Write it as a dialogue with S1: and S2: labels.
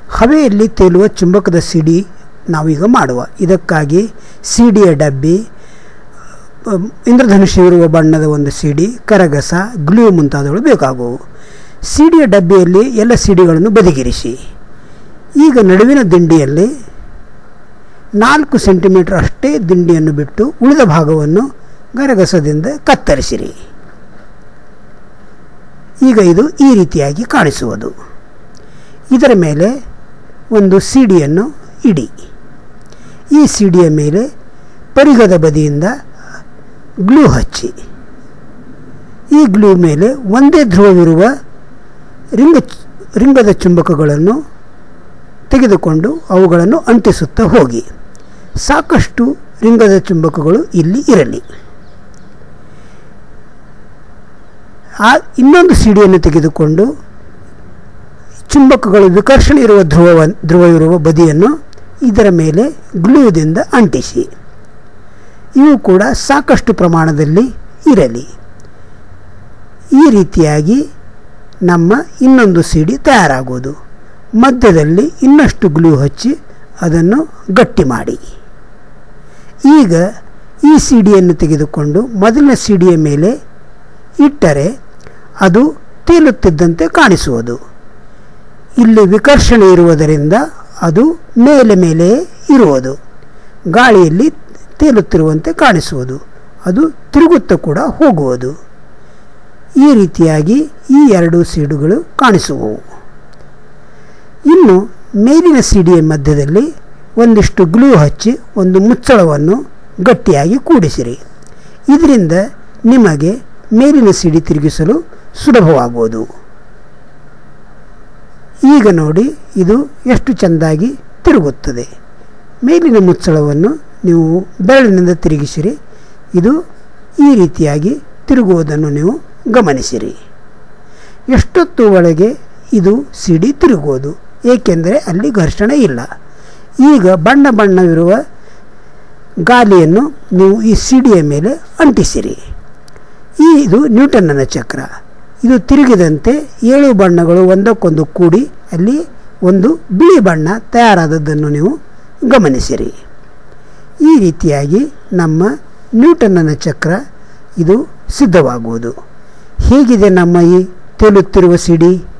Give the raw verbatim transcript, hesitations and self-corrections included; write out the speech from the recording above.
S1: ಹವೆಯಲ್ಲಿ ತೇಲುವ ಚುಂಬಕದ ಸಿಡಿ ನಾವೀಗ ಮಾಡುವ. ಇದಕ್ಕಾಗಿ ಸಿಡಿಯ ಡಬ್ಬಿ, ಇಂದ್ರಧನುಷ್ಯವಿರುವ ಬಣ್ಣದ ಒಂದು ಸಿಡಿ, ಕರಗಸ, ಗ್ಲೂ ಮುಂತಾದವುಗಳು ಬೇಕಾಗುವು. ಸಿಡಿಯ ಡಬ್ಬಿಯಲ್ಲಿ ಎಲ್ಲ ಸಿಡಿಗಳನ್ನು ಬದಿಗಿರಿಸಿ. ಈಗ ನಡುವಿನ ದಿಂಡಿಯಲ್ಲಿ ನಾಲ್ಕು ಸೆಂಟಿಮೀಟರ್ ಅಷ್ಟೇ ದಿಂಡಿಯನ್ನು ಬಿಟ್ಟು ಉಳಿದ ಭಾಗವನ್ನು ಗರಗಸದಿಂದ ಕತ್ತರಿಸಿರಿ. ಈಗ ಇದು ಈ ರೀತಿಯಾಗಿ ಕಾಣಿಸುವುದು. ಇದರ ಮೇಲೆ ಒಂದು ಸಿಡಿಯನ್ನು ಇಡಿ. ಈ ಸಿಡಿಯ ಮೇಲೆ ಪರಿಘದ ಬದಿಯಿಂದ ಗ್ಲೂ ಹಚ್ಚಿ. ಈ ಗ್ಲೂ ಮೇಲೆ ಒಂದೇ ಧ್ರುವವಿರುವ ರಿಂಗ ರಿಂಗದ ಚುಂಬಕಗಳನ್ನು ತೆಗೆದುಕೊಂಡು ಅವುಗಳನ್ನು ಅಂಟಿಸುತ್ತಾ ಹೋಗಿ. ಸಾಕಷ್ಟು ರಿಂಗದ ಚುಂಬಕಗಳು ಇಲ್ಲಿ ಇರಲಿ. ಆ ಇನ್ನೊಂದು ಸಿಡಿಯನ್ನು ತೆಗೆದುಕೊಂಡು ಚುಂಬಕಗಳು ವಿಕರ್ಷಣೆ ಇರುವ ಧ್ರುವ ಧ್ರುವವಿರುವ ಬದಿಯನ್ನು ಇದರ ಮೇಲೆ ಗ್ಲೂದಿಂದ ಅಂಟಿಸಿ. ಇವು ಕೂಡ ಸಾಕಷ್ಟು ಪ್ರಮಾಣದಲ್ಲಿ ಇರಲಿ. ಈ ರೀತಿಯಾಗಿ ನಮ್ಮ ಇನ್ನೊಂದು ಸಿಡಿ ತಯಾರಾಗುವುದು. ಮಧ್ಯದಲ್ಲಿ ಇನ್ನಷ್ಟು ಗ್ಲೂ ಹಚ್ಚಿ ಅದನ್ನು ಗಟ್ಟಿ ಮಾಡಿ. ಈಗ ಈ ಸಿಡಿಯನ್ನು ತೆಗೆದುಕೊಂಡು ಮೊದಲನೇ ಸಿಡಿಯ ಮೇಲೆ ಇಟ್ಟರೆ ಅದು ತೇಲುತ್ತಿದ್ದಂತೆ ಕಾಣಿಸುವುದು. ಇಲ್ಲಿ ವಿಕರ್ಷಣೆ ಇರುವುದರಿಂದ ಅದು ಮೇಲೆ ಮೇಲೆ ಇರುವುದು, ಗಾಳಿಯಲ್ಲಿ ತೇಲುತ್ತಿರುವಂತೆ ಕಾಣಿಸುವುದು. ಅದು ತಿರುಗುತ್ತಾ ಕೂಡ ಹೋಗುವುದು. ಈ ರೀತಿಯಾಗಿ ಈ ಎರಡು ಸೀಡುಗಳು ಕಾಣಿಸುವವು. ಇನ್ನು ಮೇಲಿನ ಸಿಡಿಯ ಮಧ್ಯದಲ್ಲಿ ಒಂದಿಷ್ಟು ಗ್ಲೂ ಹಚ್ಚಿ ಒಂದು ಮುಚ್ಚಳವನ್ನು ಗಟ್ಟಿಯಾಗಿ ಕೂಡಿಸಿರಿ. ಇದರಿಂದ ನಿಮಗೆ ಮೇಲಿನ ಸಿಡಿ ತಿರುಗಿಸಲು ಸುಲಭವಾಗುವುದು. ಈಗ ನೋಡಿ, ಇದು ಎಷ್ಟು ಚೆಂದಾಗಿ ತಿರುಗುತ್ತದೆ. ಮೇಲಿನ ಮುಚ್ಚಳವನ್ನು ನೀವು ಬೆರಳಿನಿಂದ ತಿರುಗಿಸಿರಿ. ಇದು ಈ ರೀತಿಯಾಗಿ ತಿರುಗುವುದನ್ನು ನೀವು ಗಮನಿಸಿರಿ. ಎಷ್ಟೊತ್ತು ಒಳಗೆ ಇದು ಸಿಡಿ ತಿರುಗುವುದು, ಏಕೆಂದರೆ ಅಲ್ಲಿ ಘರ್ಷಣೆ ಇಲ್ಲ. ಈಗ ಬಣ್ಣ ಬಣ್ಣವಿರುವ ಗಾಲಿಯನ್ನು ನೀವು ಈ ಸಿಡಿಯ ಮೇಲೆ ಅಂಟಿಸಿರಿ. ಈ ಇದು ನ್ಯೂಟನ್ನನ ಚಕ್ರ. ಇದು ತಿರುಗಿದಂತೆ ಏಳು ಬಣ್ಣಗಳು ಒಂದಕ್ಕೊಂದು ಕೂಡಿ ಅಲ್ಲಿ ಒಂದು ಬಿಳಿ ಬಣ್ಣ ತಯಾರಾದದ್ದನ್ನು ನೀವು ಗಮನಿಸಿರಿ. ಈ ರೀತಿಯಾಗಿ ನಮ್ಮ ನ್ಯೂಟನ್ನನ ಚಕ್ರ ಇದು ಸಿದ್ಧವಾಗುವುದು. ಹೇಗಿದೆ ನಮ್ಮ ಈ ತೇಲುತ್ತಿರುವ ಸಿಡಿ?